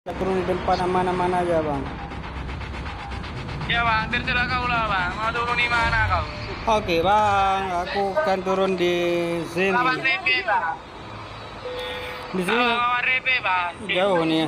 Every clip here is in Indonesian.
Turun di depan aman-aman aja bang. Ya bang, terserah kau lah bang. Mau turun di mana kau? Oke bang, aku akan turun di sini. Lawan RP bang. Di sini Lawan RP bang. jauh nih.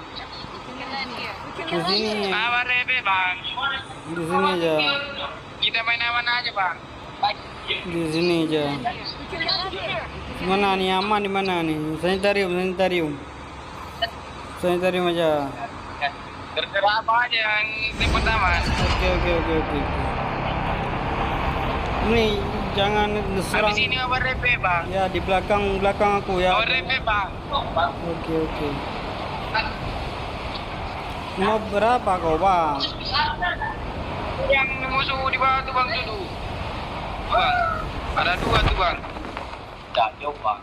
Di sini, Lawan RP bang. di sini aja. Kita main aman aja bang. Di sini aja. Mana nih aman di mana nih? Sanitarium, sanitarium. Sanitarium aja. Terserah apa aja yang pertama. Oke. Ini jangan diserang. Habis ini lawan RP bang. Ya di belakang aku ya. Lawan RP bang. Oke. Mau berapa kau bang? Yang musuh di bawah tuh bang dulu. Bang, ada dua tuh bang. Jauh bang.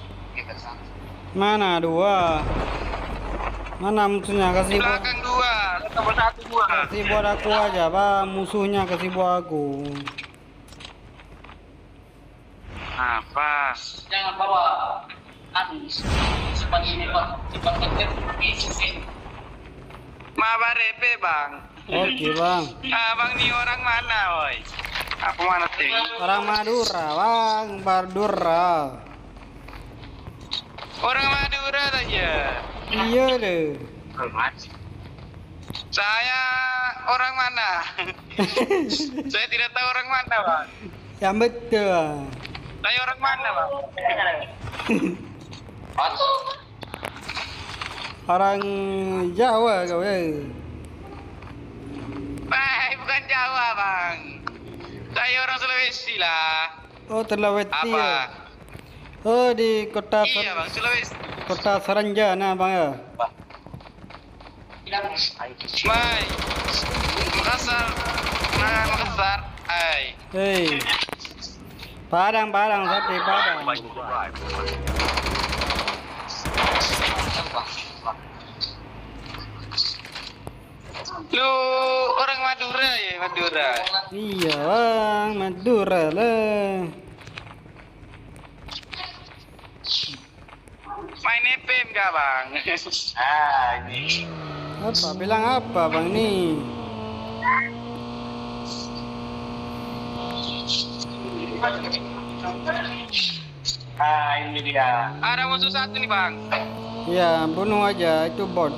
Mana dua? Mana musuhnya? Di belakang dua, tambah satu dua. Kasih buat aku aja bang, musuhnya kasih buat aku. Apa? Jangan bawa cepat ini pak, cepat Mabar RP bang. Oke bang. Abang nih orang mana woi? Apa mana sih? Orang Madura bang, Madura. Orang Madura saja. Iya deh. Saya orang mana? Saya tidak tahu orang mana bang. Yang betul bang. Saya orang mana bang? Orang Jawa kau ya. Bukan Jawa bang. Saya orang Sulawesi lah. Oh Sulawesi Apa? ya. Oh di kota Iya bang, Sulawesi. kota Saranjana bang ya. Mai, Makassar, Makassar, ay. Hei. Padang sate Padang. Lu orang Madura ya, Madura. Iya bang, Madura lah. Main FM gak bang? Ini. Apa? Bilang apa bang nih? Ini dia. Ada musuh satu nih bang. Ya bunuh aja, itu bot.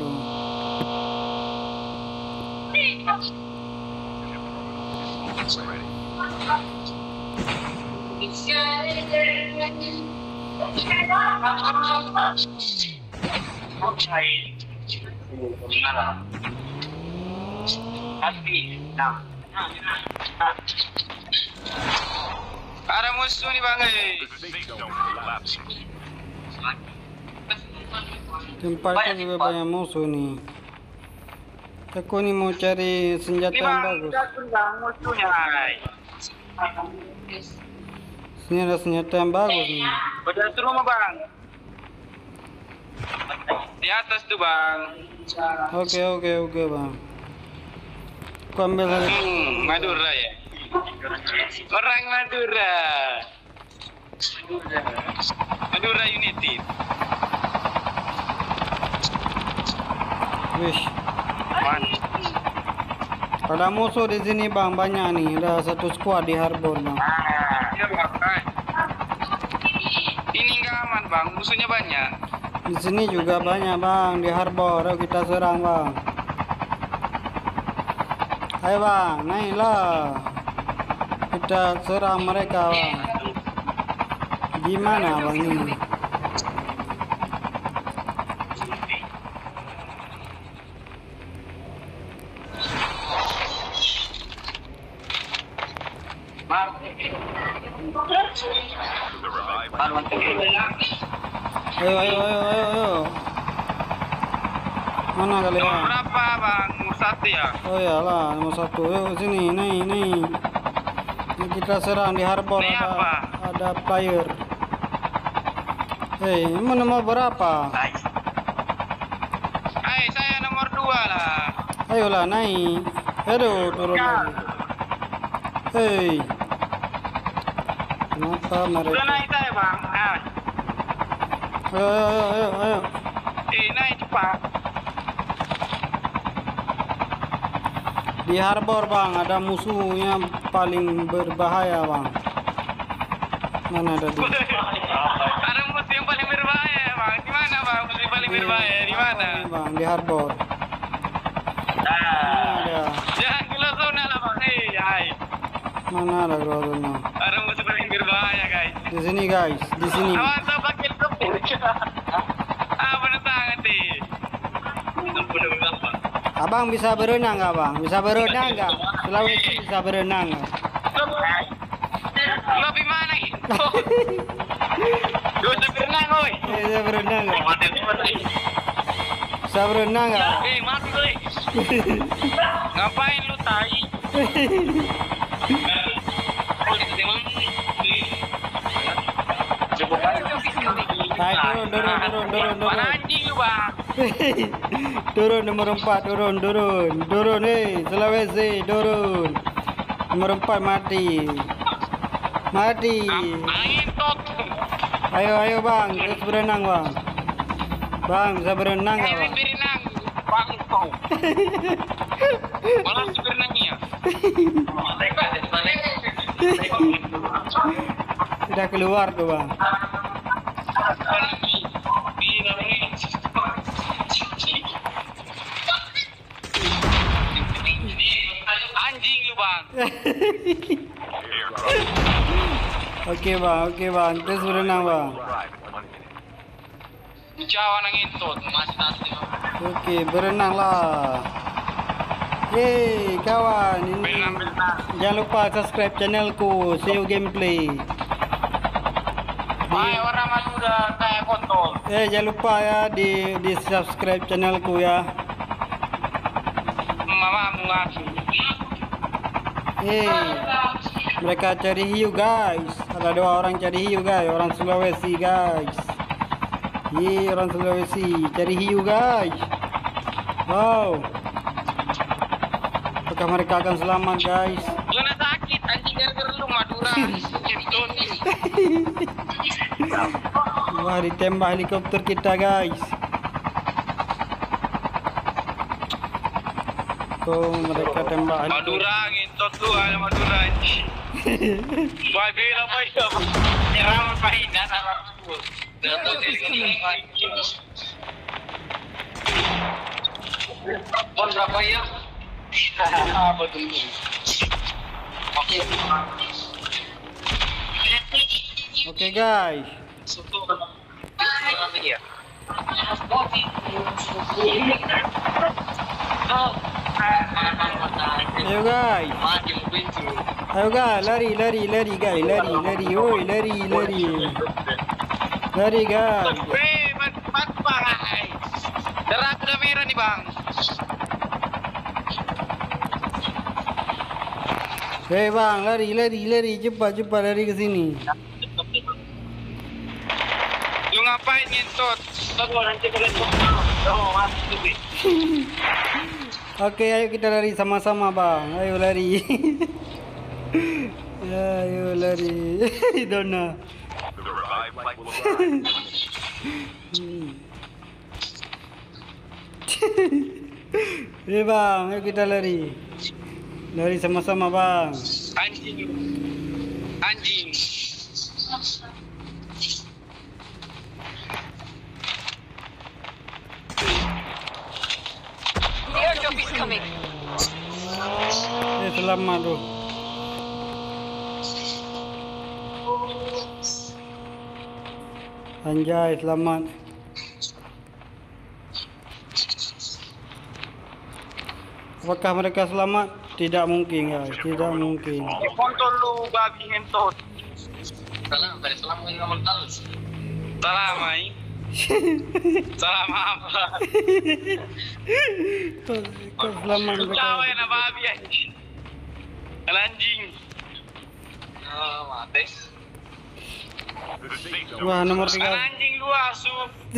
Ada musuh nih bang. Tempatnya juga banyak musuh nih. Aku nih mau cari senjata yang bagus. Musuhnya. Sini ada senjata yang bagus nih. Udah rumah bang. Di atas tuh bang. Oke bang. Aku ambil Madura ya. Orang Madura. Madura United. Wish. Man. Ada musuh di sini bang, banyak nih. Ada satu squad di harbor bang. Iya bang. Ini nggak aman bang, musuhnya banyak. Di sini juga banyak bang di harbor. Ayo kita serang bang. Ayo bang, naiklah. Kita serang mereka bang. Gimana bang ini? Ayo. Mana kalian? Nomor berapa bang? Nomor satu ya? Oh iyalah, nomor satu. Ayo sini, naik. Ini kita serang di harbor. Ini apa? Ada player. Hei, ini nomor berapa? Hai, saya nomor 2 lah. Ayolah naik. Aduh, turun lagi. Hei. Kenapa mereka? Udah naik saya bang. Ayo. Naik cepat. Di harbor bang, ada musuhnya paling berbahaya bang. Mana ada dia? Ada musuh yang paling berbahaya bang. Di mana bang? Musuh yang paling berbahaya di mana? Ini, bang, di harbor. Mana ada? Jangan keluar zona lah bang. Hai. Mana ada Grozona? Ada musuh paling berbahaya guys. Di sini guys, di sini. Awas tak pakai topik. Benar sangat deh. Abang bisa berenang nggak bang? Bisa berenang nggak? Sulawesi bisa berenang nggak? Lo di mana gitu? Gue bisa berenang oi. Bisa berenang nggak? Bisa berenang nggak? Mati oi. Ngapain lu tai? Hai, turun. Mana anjing lu bang? Turun nomor 4, turun, hei, Sulawesi, turun. Nomor 4 mati. Angin tot. Ayo bang, terus berenang bang. Bang, bisa berenang nggak bang? Berenang, bang kau. Malah berenangnya. Sudah keluar tuh bang. Anjing lu bang. Oke bang, terus berenang bang. Jawa nangin tot, masih nanti. Oke, berenang lah. Yeay kawan, ini Berenang. jangan lupa subscribe channelku Seo Gameplay. Hai orang malu udah kayak kontol. Jangan lupa ya di subscribe channelku ya. Mama ngaku. Mereka cari hiu guys. Ada 2 orang cari hiu guys, orang Sulawesi guys. Orang Sulawesi cari hiu guys. Wow. Apakah mereka akan selamat guys? Lu nak sakit anjing gara-gara lu Madura. Kentut. Wah, ditembak helikopter kita guys. Mereka tembak helikopter. Madura ngentot lu ada Madura anjing. Wah bela boy. Nyerang pahinan anak lu. Dato sini anjing. Berapa ya? Apa tuh? Oke guys. Ayo guys. Ayo guys, lari guys, lari, woi, lari. Lari guys. Mantap bang. Darah udah merah nih bang. Hei bang, lari, cepat lari ke sini. Lu ngapain ngentot? Oke, ayo kita lari sama-sama bang. Ayo lari. Ayo lari. Dona. Hei bang, ayo kita lari. Lari sama-sama bang. Anjing. Airdrop is coming. Selamat bro. Anjay, selamat. Apakah mereka selamat? Tidak mungkin guys, tidak mungkin. Kontol lu babi ngentot. Salam ai. Salam apa? Kau selamat mereka. Cawe na babi anjing. Anjing. Mati. Wah, nomor 3. Anjing lu asu.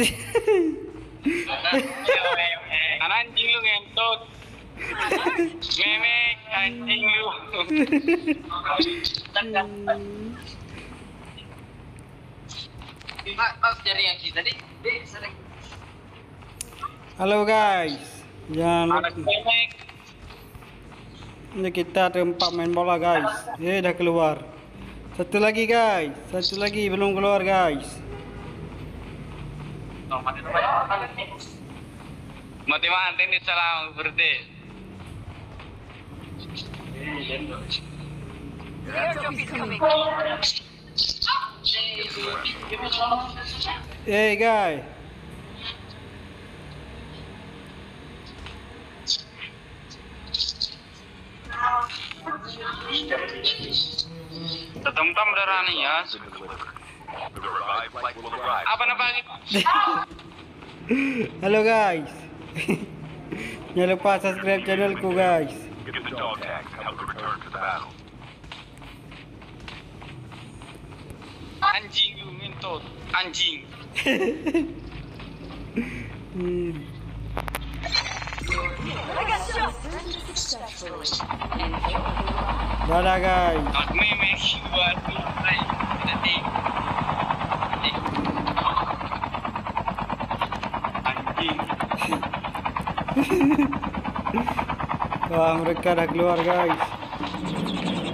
Anjing lu ngentot. Memek anjing lu. Mas dari yang kita nih. Halo guys. Jangan Anak memek. Ini kita ada 4 main bola guys. Dah keluar. Satu lagi guys. Satu lagi belum keluar guys. Mati ini salah berarti. Guys. Tetem-tem darah nih ya. Apa namanya? Halo guys. Jangan lupa subscribe channelku guys. Anjing lu ngentot. Anjing. Dadah guys. Meme buat nanti. Anjing. Wah, mereka dah keluar guys.